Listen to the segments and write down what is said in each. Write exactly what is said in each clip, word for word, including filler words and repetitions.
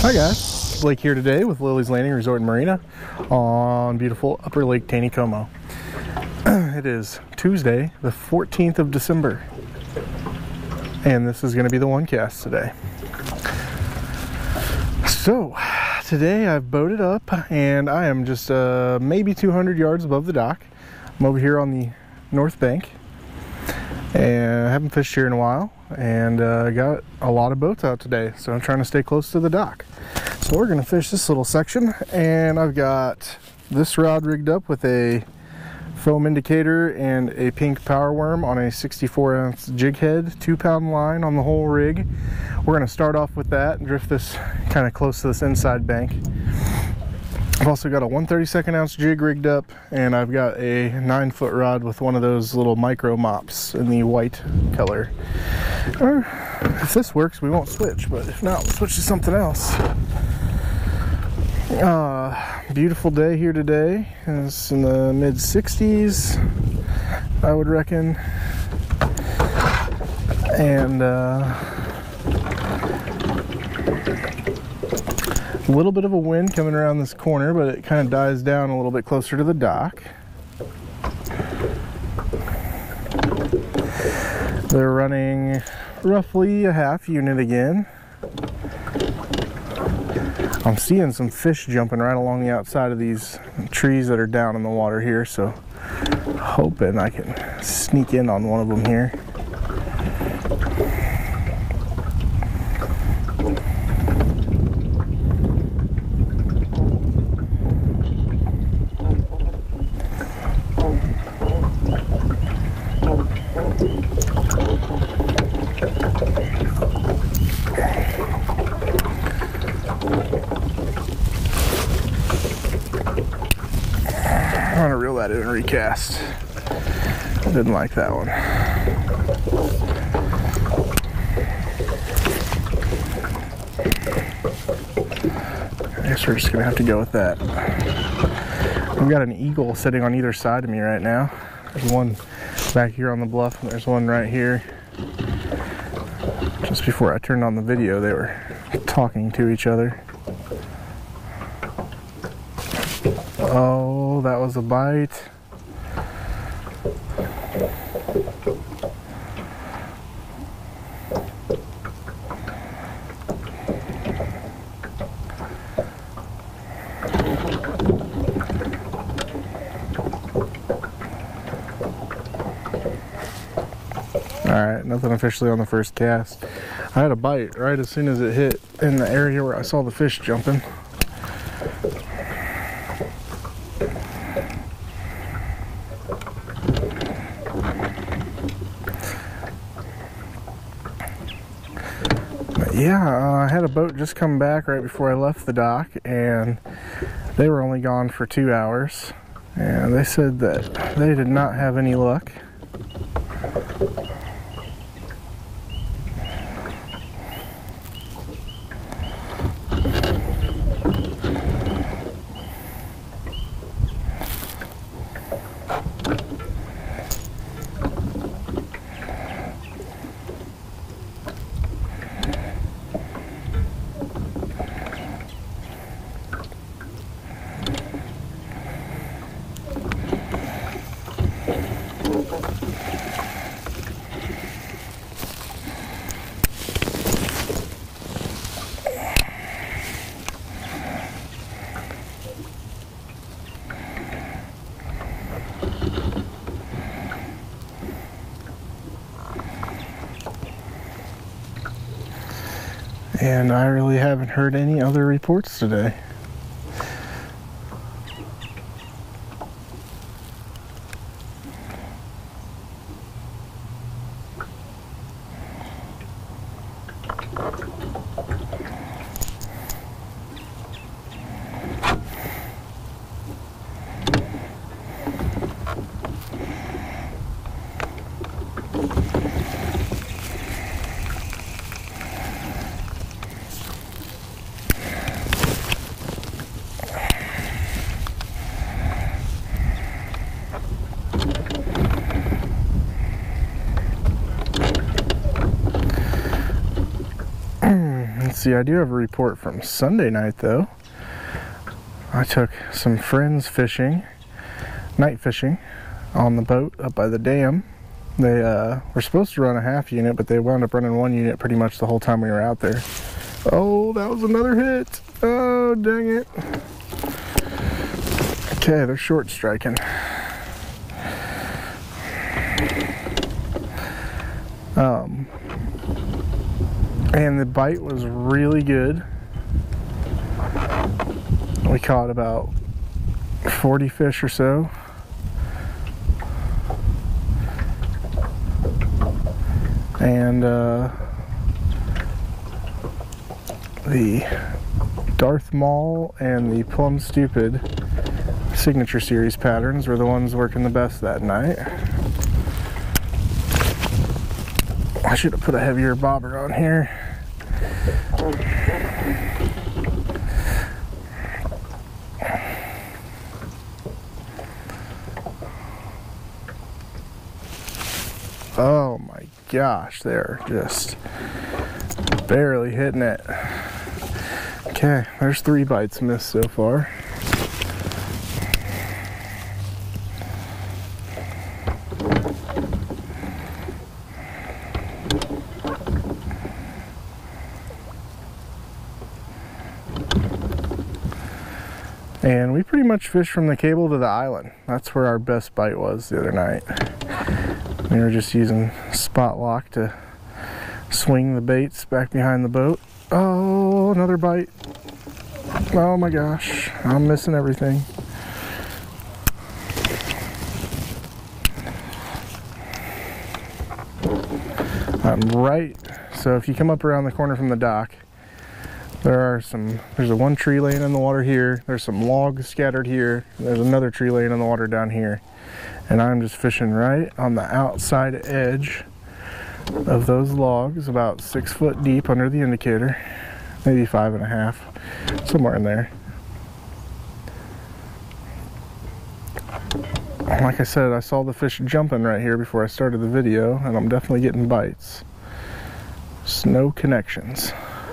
Hi guys, Blake here today with Lilley's Landing Resort and Marina on beautiful Upper Lake Taneycomo. It is Tuesday, the fourteenth of December, and this is going to be the one cast today. So, today I've boated up and I am just uh, maybe two hundred yards above the dock. I'm over here on the north bank and I haven't fished here in a while, and uh, got a lot of boats out today, so I'm trying to stay close to the dock. So we're going to fish this little section, and I've got this rod rigged up with a foam indicator and a pink power worm on a sixty-four ounce jig head, two pound line on the whole rig. We're going to start off with that and drift this kind of close to this inside bank. I've also got a one thirty-second ounce jig rigged up, and I've got a nine foot rod with one of those little micro mops in the white color. Or if this works, we won't switch, but if not, we'll switch to something else. Uh, beautiful day here today. It's in the mid sixties, I would reckon. And uh, a little bit of a wind coming around this corner, but it kind of dies down a little bit closer to the dock. They're running roughly a half unit again. I'm seeing some fish jumping right along the outside of these trees that are down in the water here, so hoping I can sneak in on one of them here. I'm gonna reel that in and recast. I didn't like that one. I guess we're just gonna have to go with that. We've got an eagle sitting on either side of me right now. There's one back here on the bluff, and there's one right here. Just before I turned on the video, they were talking to each other. Oh, that was a bite. Alright, nothing officially on the first cast. I had a bite right as soon as it hit in the area where I saw the fish jumping. Yeah, uh, I had a boat just come back right before I left the dock, and they were only gone for two hours, and they said that they did not have any luck. And I really haven't heard any other reports today. see, I do have a report from Sunday night though. I took some friends fishing, night fishing, on the boat up by the dam. They uh, were supposed to run a half unit, but they wound up running one unit pretty much the whole time we were out there. Oh, that was another hit. Oh, dang it. Okay, they're short striking. Um, and the bite was really good. We caught about forty fish or so. And uh, the Darth Maul and the Plum Stupid Signature Series patterns were the ones working the best that night. I should have put a heavier bobber on here. Oh my gosh, they're just barely hitting it. Okay, there's three bites missed so far. And we pretty much fished from the cable to the island. That's where our best bite was the other night. We were just using spot lock to swing the baits back behind the boat. Oh, another bite. Oh my gosh, I'm missing everything. I'm right, so if you come up around the corner from the dock, there are some, there's a one tree laying in the water here, there's some logs scattered here, there's another tree laying in the water down here. And I'm just fishing right on the outside edge of those logs, about six foot deep under the indicator, maybe five and a half, somewhere in there. Like I said, I saw the fish jumping right here before I started the video, and I'm definitely getting bites. Just no connections.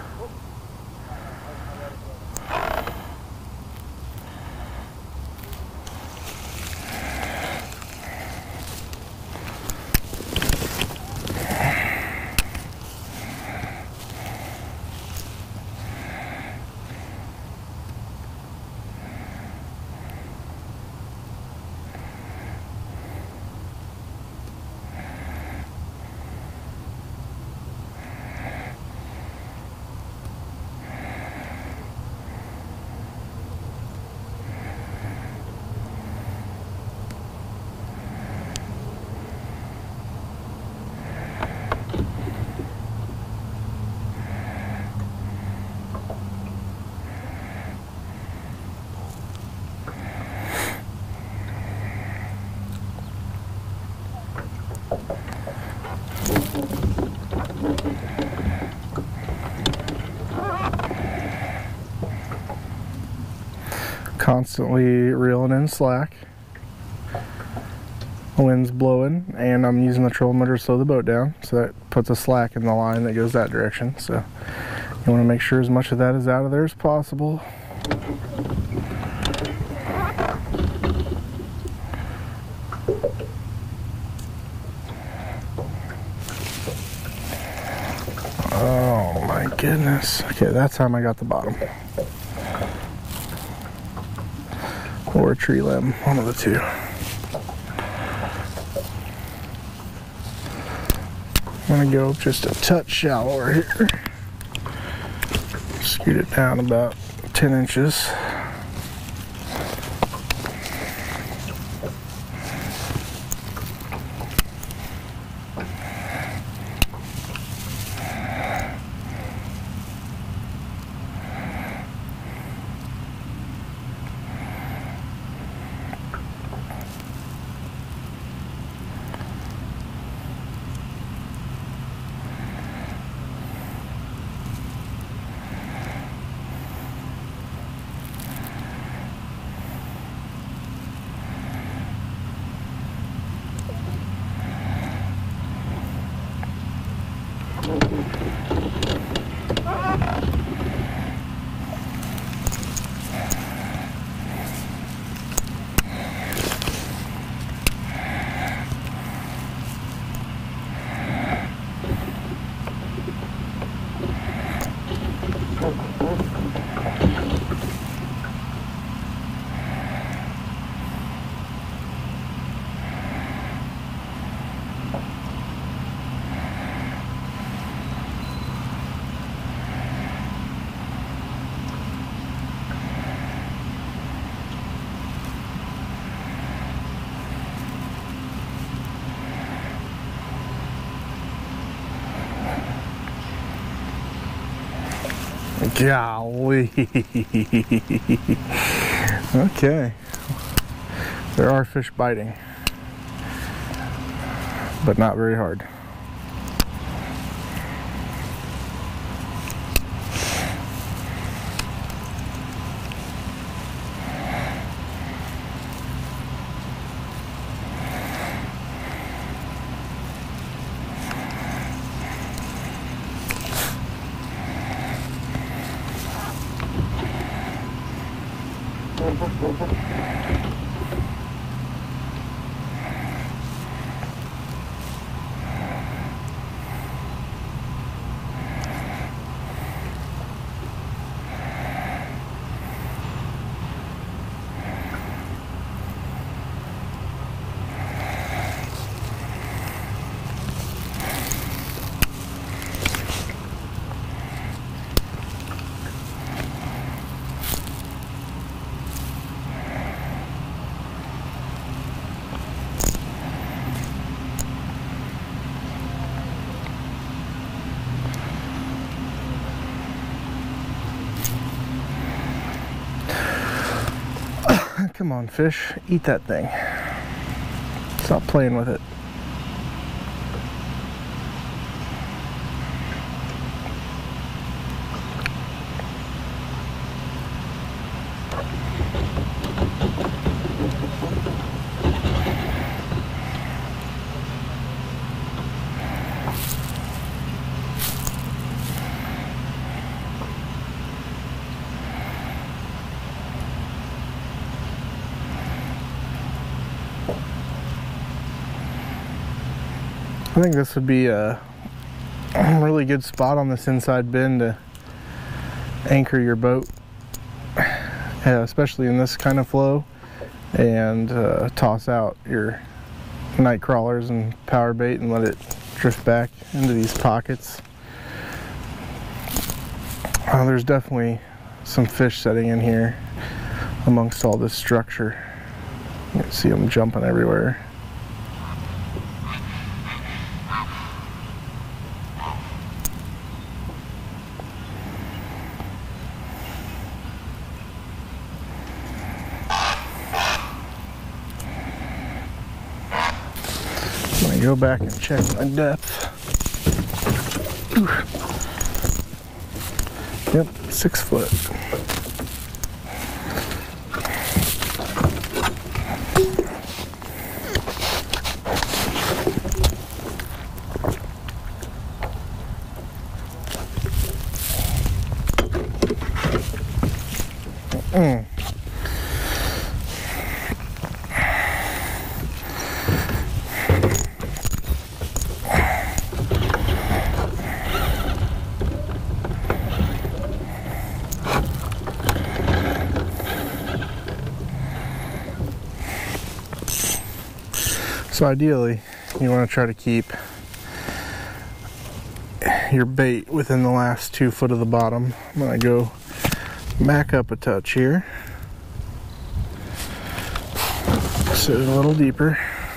Constantly reeling in slack. The wind's blowing, and I'm using the trolling motor to slow the boat down, so that puts a slack in the line that goes that direction. So you want to make sure as much of that is out of there as possible. Oh my goodness. Okay, that time I got the bottom. Or a tree limb, one of the two. I'm gonna go just a touch shallower here. Scoot it down about ten inches. Golly. Okay. There are fish biting, but not very hard. Come on, fish, eat that thing. Stop playing with it. I think this would be a really good spot on this inside bend to anchor your boat, uh, especially in this kind of flow, and uh, toss out your night crawlers and power bait and let it drift back into these pockets. Uh, there's definitely some fish setting in here amongst all this structure. You can see them jumping everywhere. Go back and check my depth. Yep, six foot. Mm. So ideally, you want to try to keep your bait within the last two foot of the bottom. I'm going to go back up a touch here. Sit it a little deeper.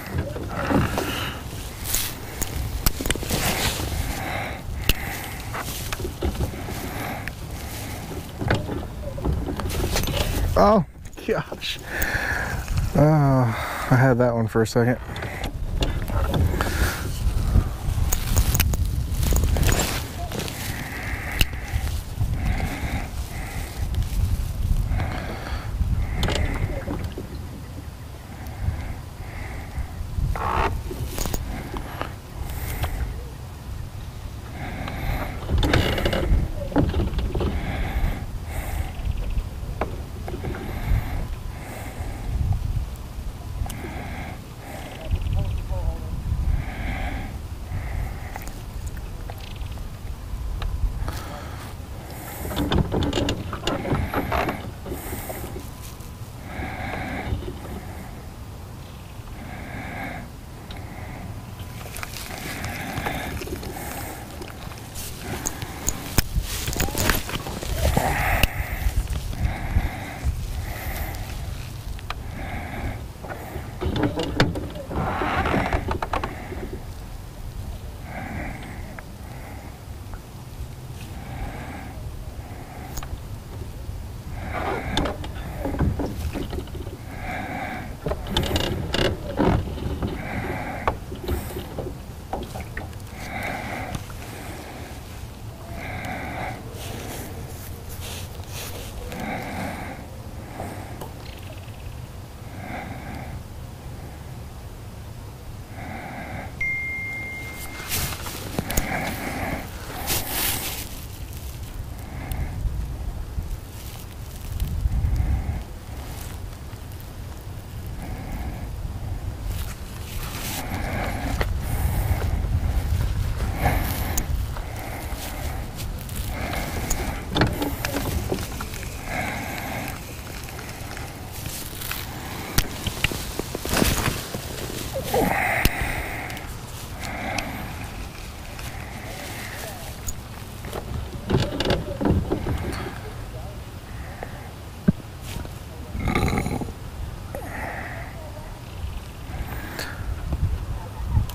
Oh, gosh. Oh, I had that one for a second.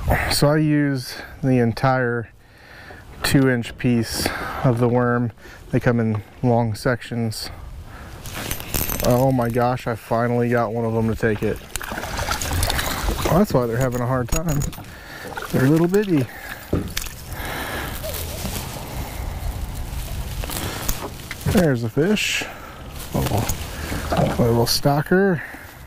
So I use the entire two inch piece of the worm. They come in long sections. Oh my gosh, I finally got one of them to take it. Well, that's why they're having a hard time. They're little bitty. There's a fish. A little, a little stalker.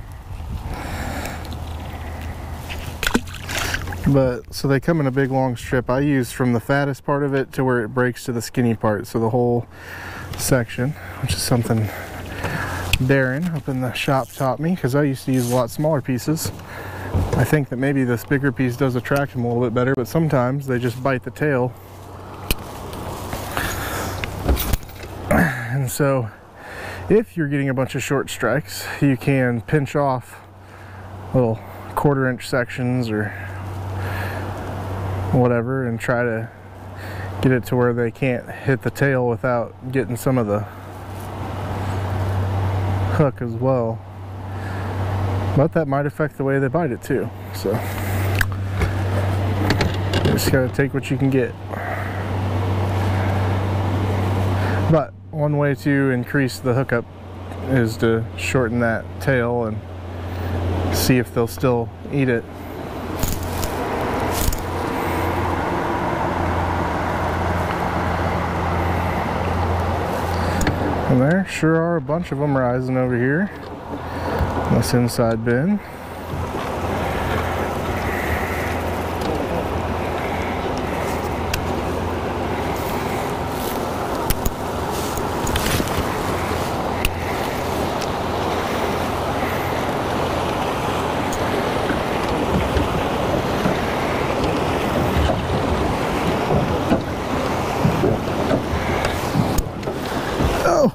But so they come in a big long strip. I use from the fattest part of it to where it breaks to the skinny part, so the whole section, which is something Darren up in the shop taught me, because I used to use a lot smaller pieces. I think that maybe this bigger piece does attract them a little bit better, but sometimes they just bite the tail. And so if you're getting a bunch of short strikes, you can pinch off little quarter inch sections or whatever and try to get it to where they can't hit the tail without getting some of the hook as well. But that might affect the way they bite it too. So you just gotta take what you can get. But one way to increase the hookup is to shorten that tail and see if they'll still eat it. And there sure are a bunch of them rising over here in this inside bin. Oh!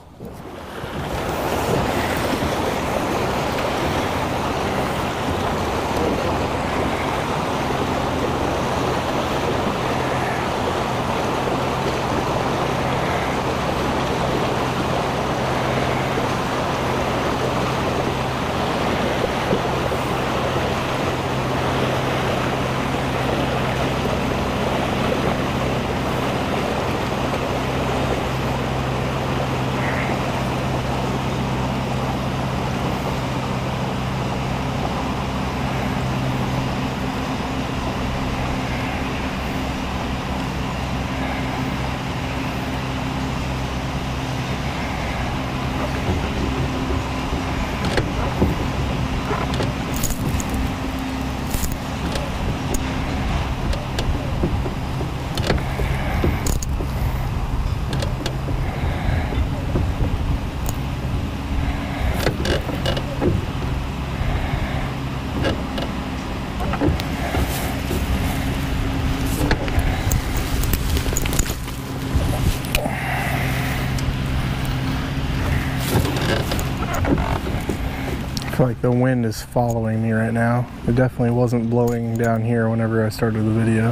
I feel like the wind is following me right now. It definitely wasn't blowing down here whenever I started the video.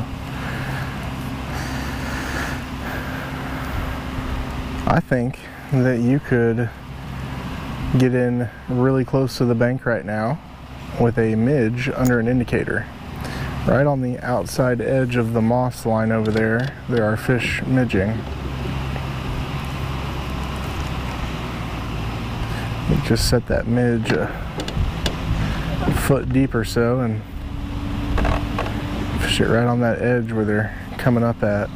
I think that you could get in really close to the bank right now with a midge under an indicator. Right on the outside edge of the moss line over there, there are fish midging. You just set that midge a foot deep or so and fish it right on that edge where they're coming up at.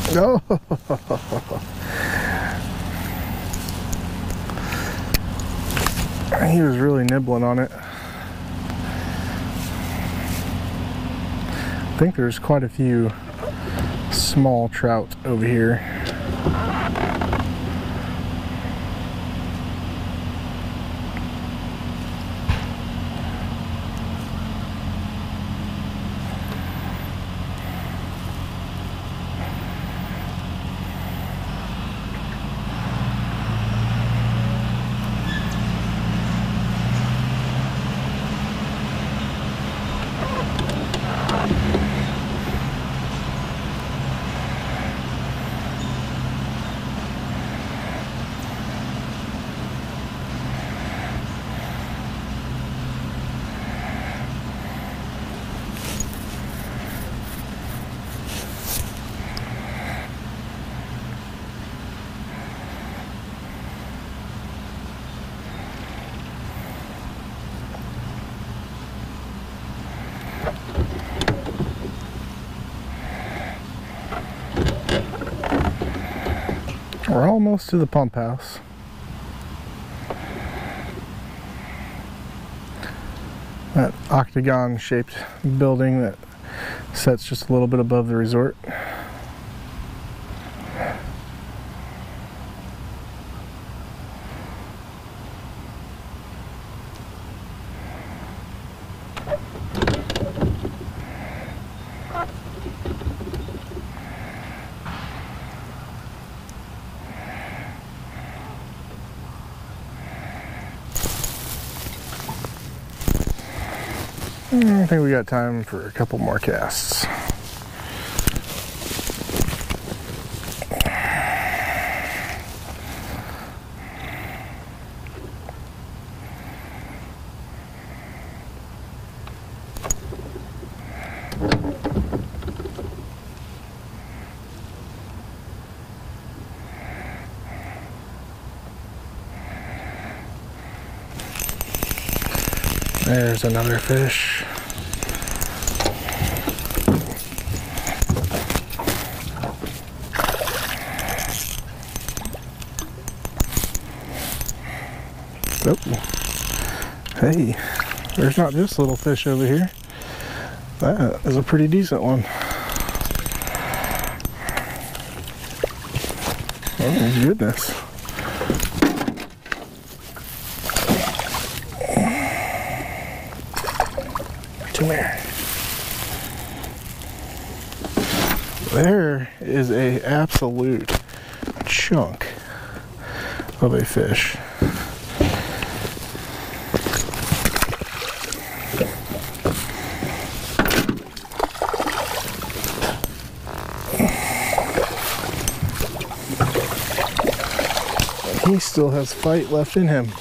Oh, he was really nibbling on it. I think there's quite a few small trout over here. We're almost to the pump house. That octagon shaped building that sits just a little bit above the resort. I think we got time for a couple more casts. There's another fish. Oh. Hey, there's not just little fish over here. That is a pretty decent one. Oh goodness. Come here. There is a absolute chunk of a fish. He still has fight left in him.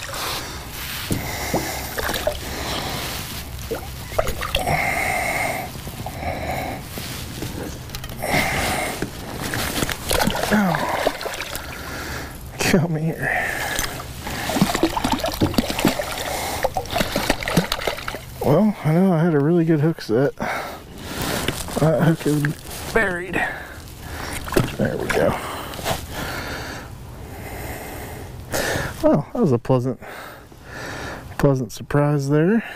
Come here. Well, I know I had a really good hook set. That hook is buried. There we go. Well, that was a pleasant, pleasant surprise there.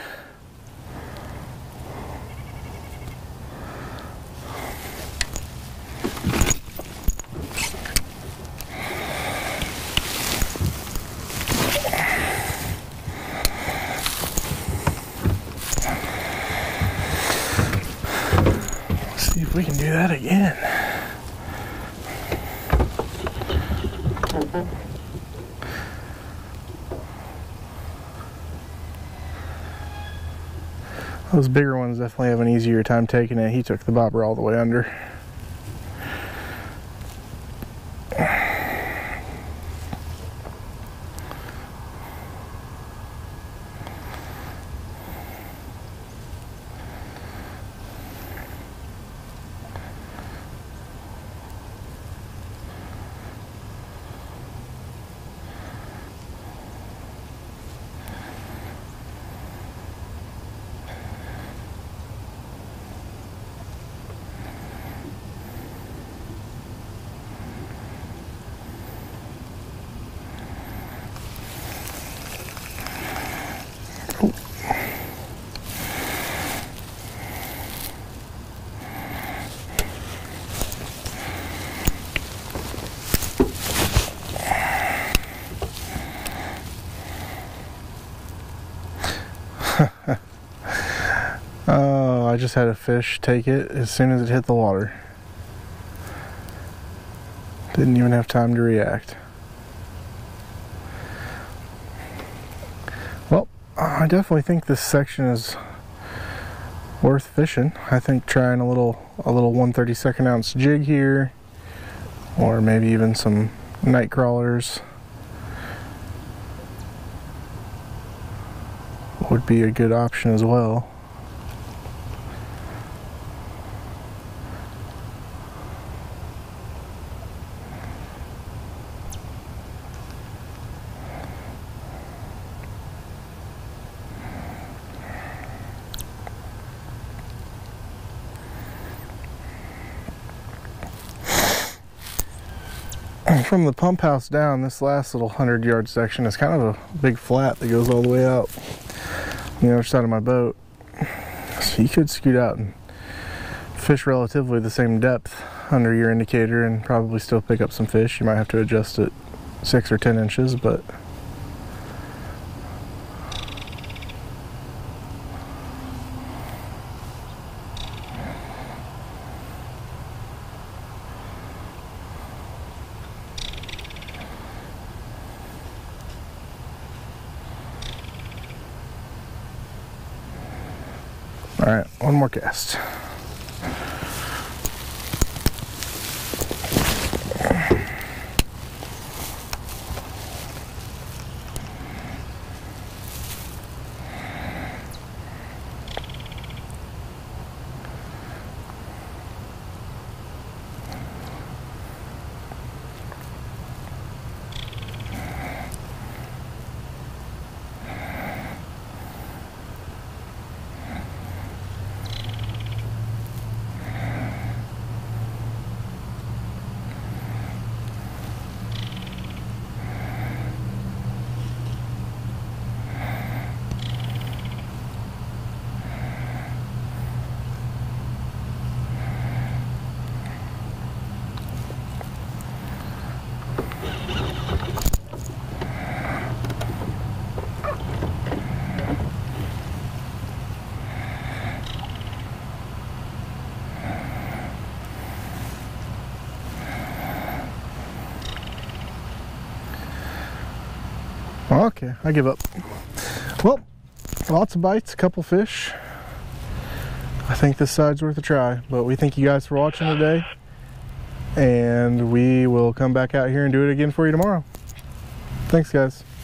If we can do that again. Those bigger ones definitely have an easier time taking it. He took the bobber all the way under. just had a fish take it as soon as it hit the water. Didn't even have time to react. Well, I definitely think this section is worth fishing. I think trying a little a little one thirty-second ounce jig here, or maybe even some night crawlers, would be a good option as well. From the pump house down, this last little hundred yard section is kind of a big flat that goes all the way out on the other side of my boat. So you could scoot out and fish relatively the same depth under your indicator and probably still pick up some fish. You might have to adjust it six or ten inches, but all right, one more cast. Okay, I give up. Well, lots of bites, a couple fish. I think this side's worth a try, but we thank you guys for watching today, and we will come back out here and do it again for you tomorrow. Thanks, guys.